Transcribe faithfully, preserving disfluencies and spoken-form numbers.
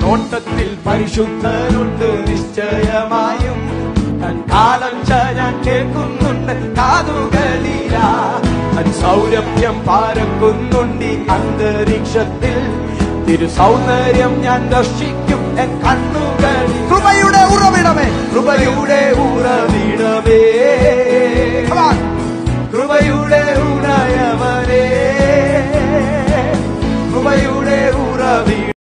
ഓട്ടത്തിൽ പരിശുദ്ധനുണ്ട് നിശ്ചയമായും. കാലം ഞാൻ കേൾക്കുന്നുണ്ട് കാതുകളില. സൗരഭ്യം പാരക്കുന്നുണ്ട് അന്തരീക്ഷത്തിൽ. തിരു സൗന്ദര്യം ഞാൻ ദർശിക്കും എൻ കണ്ണുകളിൽ. കൃപയുടെ ഉറവിടമേ, കൃപയുടെ ഉറവിടമേ,